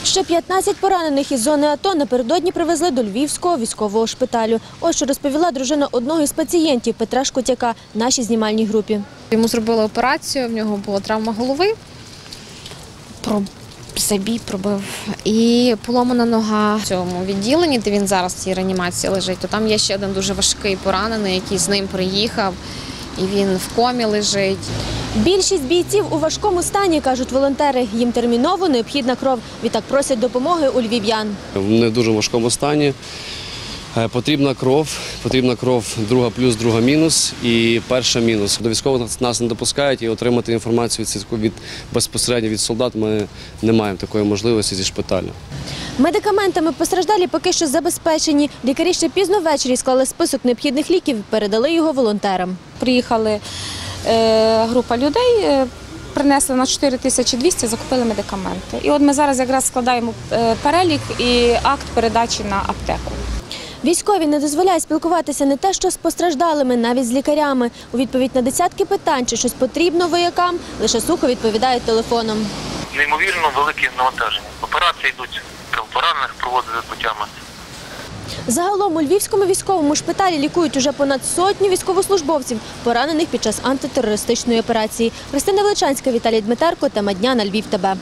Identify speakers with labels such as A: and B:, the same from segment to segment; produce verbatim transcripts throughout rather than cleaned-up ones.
A: Ще п'ятнадцять поранених із зони АТО напередодні привезли до Львівського військового шпиталю. Ось що розповіла дружина одного із пацієнтів Петра Шкутяка нашій знімальній групі.
B: Йому зробили операцію, в нього була травма голови, забій пробив і поломана нога в цьому відділенні, де він зараз в цій реанімації лежить. То там є ще один дуже важкий поранений, який з ним приїхав, і він в комі лежить.
A: Більшість бійців у важкому стані, кажуть волонтери. Їм терміново необхідна кров. Відтак просять допомоги у львів'ян.
C: Вони в дуже важкому стані. Потрібна кров, потрібна кров друга плюс, друга мінус і перша мінус. До військових нас не допускають і отримати інформацію від, від, безпосередньо від солдат ми не маємо такої можливості зі шпиталю.
A: Медикаментами постраждалі поки що забезпечені. Лікарі ще пізно ввечері склали список необхідних ліків і передали його волонтерам.
D: Приїхали е, група людей, е, принесли на чотири тисячі двісті, закупили медикаменти. І от ми зараз якраз складаємо е, перелік і акт передачі на аптеку.
A: Військові не дозволяють спілкуватися не те, що з постраждалими, навіть з лікарями. У відповідь на десятки питань, чи щось потрібно воякам, лише сухо відповідають телефоном.
E: Неймовірно великі навантаження. Операції йдуть, поранених проводили путями.
A: Загалом у Львівському військовому шпиталі лікують уже понад сотню військовослужбовців, поранених під час антитерористичної операції. Христина Величанська, Віталій Дмитерко, тема дня на Львів ТБ.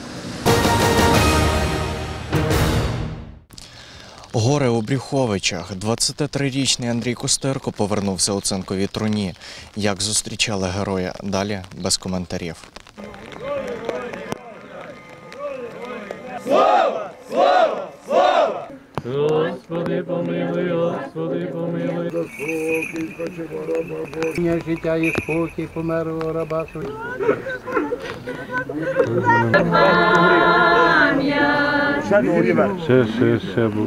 F: Горе у Брюховичах. двадцятитрирічний Андрій Костерко повернувся у цинковій труні. Як зустрічали героя? Далі без коментарів.
G: Слава! Слава! Слава! Господи помилуй, Господи помилуй. За спокій, хочемо раба Божого. Життя і спокій померлого раба Твого. Ще, ще, ще був.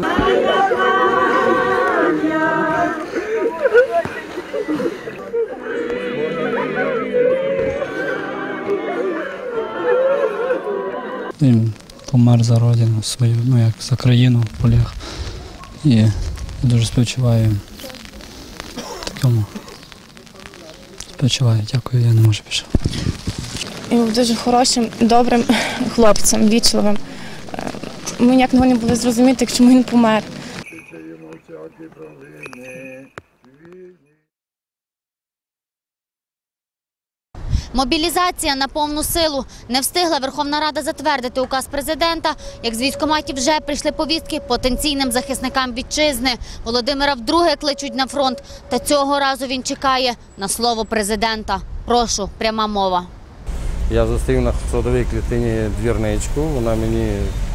H: Він помер за родину свою, ну як за країну поліг. І дуже співчуваю такому. Співчуваю, дякую, я не можу більше.
D: Він був дуже хорошим, добрим хлопцем, вічливим. Ми ніяк не були зрозуміти, чому він помер.
I: Мобілізація на повну силу. Не встигла Верховна Рада затвердити указ президента, як з військкоматів вже прийшли повістки потенційним захисникам вітчизни. Володимира вдруге кличуть на фронт, та цього разу він чекає на слово президента. Прошу, пряма мова.
J: Я зустрів на садовій клітині двірничку, вона мені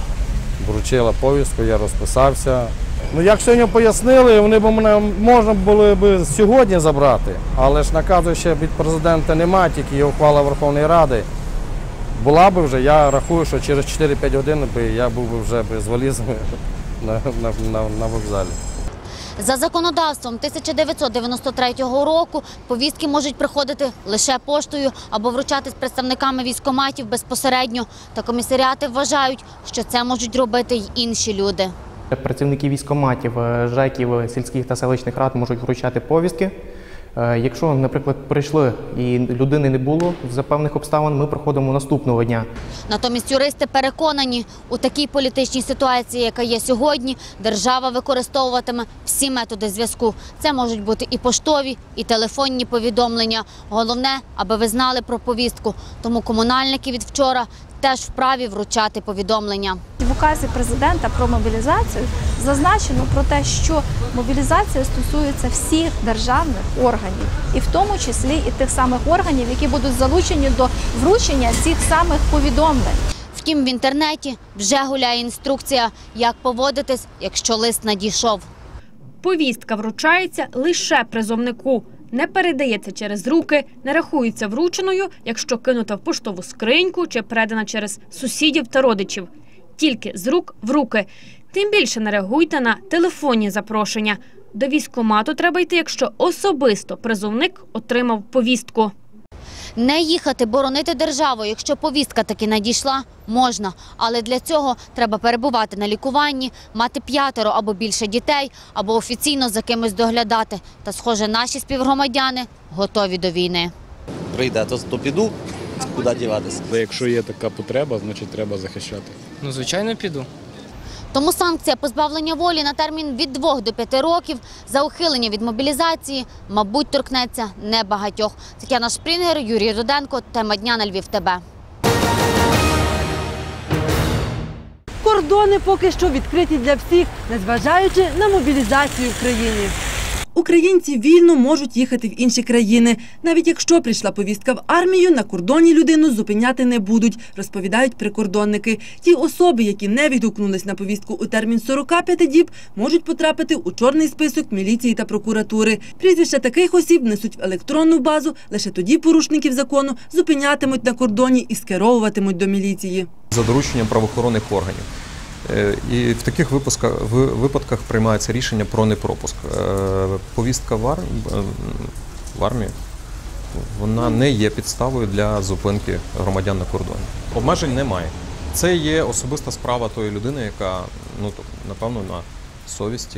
J: вручила повістку, я розписався. Ну, як сьогодні пояснили, вони б мене можна було б сьогодні забрати, але ж наказу ще від президента немає, тільки є ухвала Верховної Ради. Була б вже, я рахую, що через чотири-п'ять годин би я був би вже з валізами на, на, на, на вокзалі.
I: За законодавством тисяча дев'ятсот дев'яносто третього року повістки можуть приходити лише поштою або вручатись представниками військкоматів безпосередньо. Та комісаріати вважають, що це можуть робити й інші люди.
K: Працівники військкоматів, ЖЕКів, сільських та селищних рад можуть вручати повістки. Якщо, наприклад, прийшли і людини не було за певних обставин, ми проходимо наступного дня.
I: Натомість юристи переконані, у такій політичній ситуації, яка є сьогодні, держава використовуватиме всі методи зв'язку. Це можуть бути і поштові, і телефонні повідомлення. Головне, аби ви знали про повістку. Тому комунальники від вчора теж вправі вручати повідомлення.
L: В указі президента про мобілізацію зазначено про те, що мобілізація стосується всіх державних органів, і в тому числі і тих самих органів, які будуть залучені до вручення цих самих повідомлень.
I: Втім, в інтернеті вже гуляє інструкція, як поводитись, якщо лист надійшов.
M: Повістка вручається лише призовнику. Не передається через руки, не рахується врученою, якщо кинута в поштову скриньку чи передана через сусідів та родичів. Тільки з рук в руки. Тим більше не реагуйте на телефонні запрошення. До військкомату треба йти, якщо особисто призовник отримав повістку.
I: Не їхати боронити державу, якщо повістка таки надійшла, можна. Але для цього треба перебувати на лікуванні, мати п'ятеро або більше дітей, або офіційно за кимось доглядати. Та, схоже, наші співгромадяни готові до війни.
N: Прийде, то піду, куди діватися.
O: Якщо є така потреба, значить треба захищати.
P: Ну, звичайно, піду.
I: Тому санкція позбавлення волі на термін від двох до п'яти років за ухилення від мобілізації, мабуть, торкнеться небагатьох. Тетяна Шпрінгер, Юрій Руденко. Тема дня на Львів ТБ.
Q: Кордони поки що відкриті для всіх, незважаючи на мобілізацію в країні. Українці вільно можуть їхати в інші країни. Навіть якщо прийшла повістка в армію, на кордоні людину зупиняти не будуть, розповідають прикордонники. Ті особи, які не відгукнулись на повістку у термін сорока п'яти діб, можуть потрапити у чорний список міліції та прокуратури. Прізвища таких осіб несуть в електронну базу, лише тоді порушників закону зупинятимуть на кордоні і скеровуватимуть до міліції.
R: За дорученням правоохоронних органів. І в таких випусках, в випадках приймається рішення про непропуск. Повістка в армії, в армії вона не є підставою для зупинки громадян на кордоні. Обмежень немає. Це є особиста справа тої людини, яка, ну, напевно, на совісті.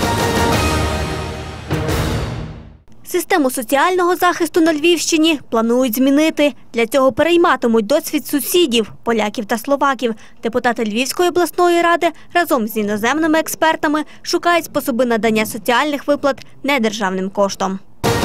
S: Систему соціального захисту на Львівщині планують змінити. Для цього перейматимуть досвід сусідів – поляків та словаків. Депутати Львівської обласної ради разом з іноземними експертами шукають способи надання соціальних виплат недержавним коштом.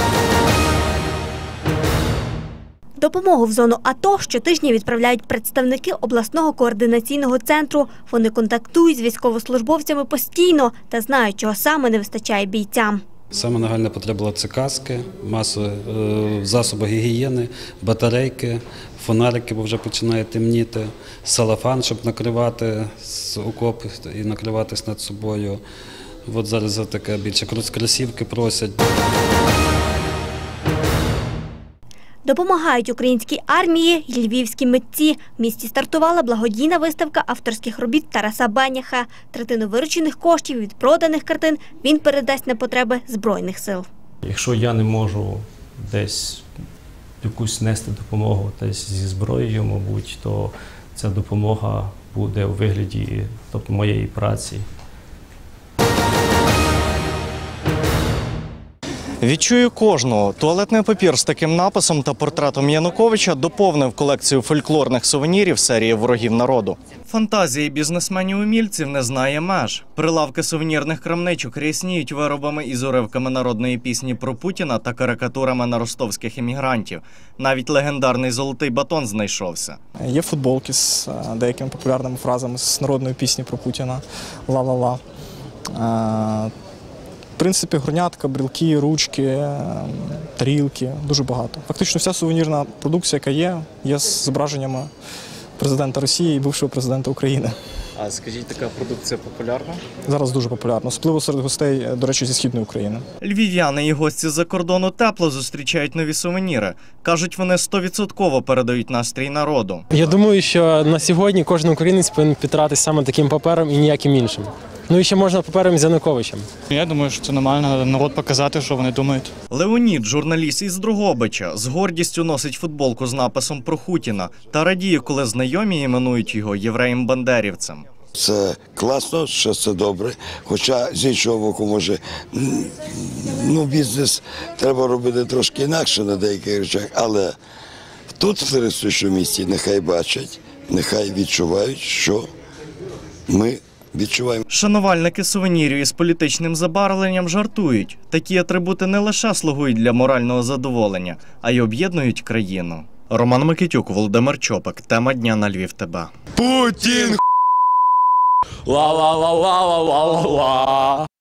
S: Допомогу в зону АТО щотижня відправляють представники обласного координаційного центру. Вони контактують з військовослужбовцями постійно та знають, чого саме не вистачає бійцям.
T: Саме нагальна потреба була – це каски, масові засоби гігієни, батарейки, фонарики, бо вже починає темніти, салафан, щоб накривати окоп і накриватись над собою. От зараз за таке більше кросівки просять.
S: Допомагають українській армії й львівські митці. В місті стартувала благодійна виставка авторських робіт Тараса Беняха. Третину виручених коштів від проданих картин він передасть на потреби Збройних сил.
U: Якщо я не можу десь якусь нести допомогу десь зі зброєю, мабуть, то ця допомога буде у вигляді, тобто, моєї праці.
F: Відчую кожного. Туалетний папір з таким написом та портретом Януковича доповнив колекцію фольклорних сувенірів серії «Ворогів народу». Фантазії бізнесменів-умільців не знає меж. Прилавки сувенірних крамничок рясніють виробами із уривками народної пісні про Путіна та карикатурами на ростовських емігрантів. Навіть легендарний золотий батон знайшовся.
V: Є футболки з деякими популярними фразами з народної пісні про Путіна «Ла-ла-ла». В принципі, горнятка, брілки, ручки, тарілки, дуже багато. Фактично вся сувенірна продукція, яка є, є з зображеннями президента Росії і бувшого президента України.
F: А скажіть, така продукція популярна?
V: Зараз дуже популярна, особливо серед гостей, до речі, зі Східної України.
F: Львів'яни і гості з-за кордону тепло зустрічають нові сувеніри. Кажуть, вони стовідсотково передають настрій народу.
W: Я думаю, що на сьогодні кожен українець повинен підтиратися саме таким папером і ніяким іншим. Ну і ще можна папером з Януковичем.
V: Я думаю, що це нормально, народ показати, що вони думають.
F: Леонід, журналіст із Дрогобича, з гордістю носить футболку з написом про Хутіна та радіє, коли знайомі іменують його євреєм-бандерівцем.
X: Це класно, що це добре, хоча з іншого боку, може, ну, бізнес треба робити трошки інакше на деяких речах, але тут, в туристичному місті, нехай бачать, нехай відчувають, що ми відчуваємо.
F: Шанувальники сувенірів із політичним забарвленням жартують. Такі атрибути не лише слугують для морального задоволення, а й об'єднують країну. Роман Микитюк, Володимир Чопик. Тема дня на Львів ТБ.
Y: Путін! Ла-ла-ла-ла-ла-ла-ла-ла!